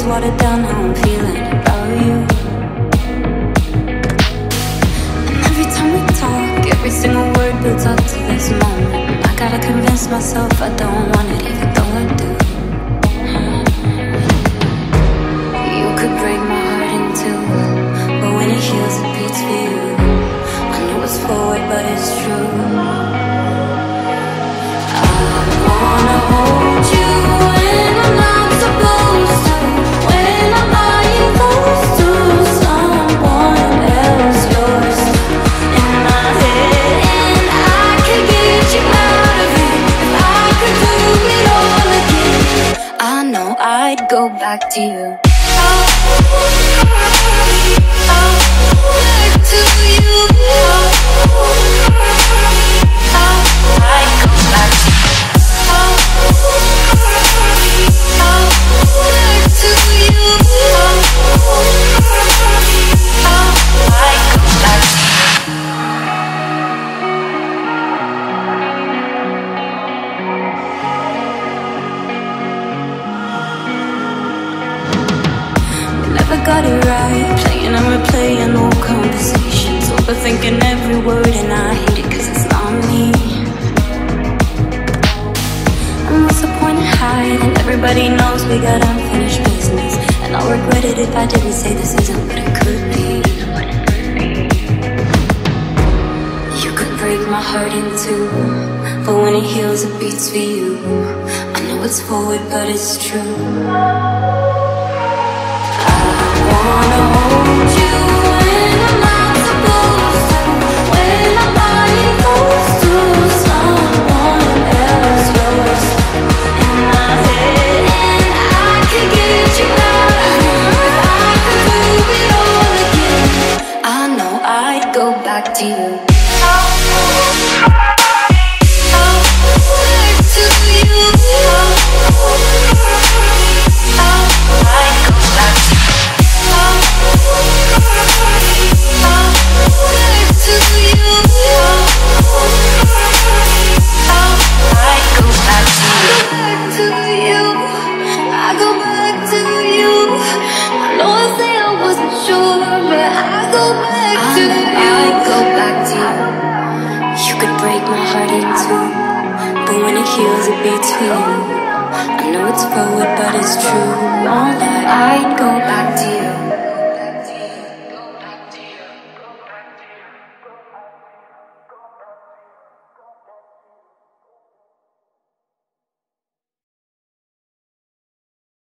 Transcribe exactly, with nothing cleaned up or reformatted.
watered down how I'm feeling about you. And every time we talk, every single word builds up to this moment. I gotta convince myself I don't want it, even though I do. You could break my heart in two, but when it heals it beats for you. I know it's forward but it's true. I wanna hold you when I'm not supposed to, when I'm lying close to someone else. Yours in my head, and I could get you out of it if I could do it all again. I know I'd go back to you. Back to you. I'd go back to you. Back to you. I'd go back to you. Never got it right, playing and replaying old conversations, overthinking every word, and I hate it cause it's not me. And what's the point of hiding? Everybody knows we got unfinished business, and I'll regret it if I didn't say this isn't what it could be. You could break my heart in two, but when it heals it beats for you. I know it's forward but it's true. I wanna hold you when I'm not supposed to, when I'm lying close to someone else. Yours in my head, and I could get you out of here if I could do it all again. I know I'd go back to you. Back to you. I'd go back to you. Back to you. I'd go back to you. I go back to you. I know I say I wasn't sure, but I go back to you. I go back to you. You could break my heart in two, but when it heals it beats for you. I know it's forward but it's true. All that I'd